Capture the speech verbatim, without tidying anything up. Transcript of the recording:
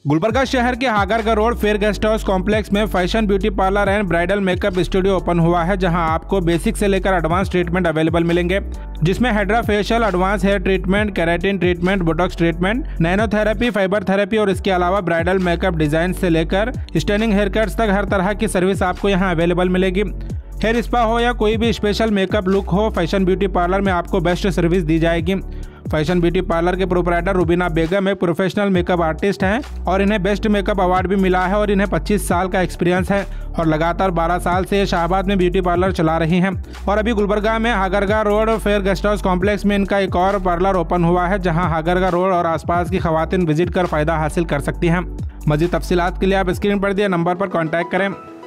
गुलबर्गा शहर के Hagarga road fair guest house complex में fashion beauty parlour and bridal makeup studio open हुआ है, जहां आपको बेसिक से लेकर एडवांस ट्रीटमेंट अवेलेबल मिलेंगे, जिसमें hydra facial, advance hair treatment, keratin treatment, botox treatment, nanotherapy, fibre therapy और इसके अलावा ब्राइडल मेकअप डिजाइन से लेकर स्टनिंग हेयर कट्स तक हर तरह की सर्विस आपको यहां अवेलेबल मिलेगी। हेयर स्पा हो या कोई भी स्पेशल मेकअप लुक हो, फैशन ब्यूटी पार्लर में आपको बेस्ट सर्विस दी जाएगी। फैशन ब्यूटी पार्लर के प्रोप्राइटर रुबीना बेगम एक प्रोफेशनल मेकअप आर्टिस्ट हैं और इन्हें बेस्ट मेकअप अवार्ड भी मिला है और इन्हें पच्चीस साल का एक्सपीरियंस है और लगातार बारह साल से शाहबाद में ब्यूटी पार्लर चला रही हैं। और अभी गुलबर्गा में Hagarga road fair guest house complex में इनका एक और पार्लर ओपन हुआ है, जहां हागरगा रोड और आसपास की खवातीन विजिट कर फायदा हासिल कर सकती हैं। मजीद तफसीलात के लिए आप स्क्रीन पर दिए नंबर पर कॉन्टैक्ट करें।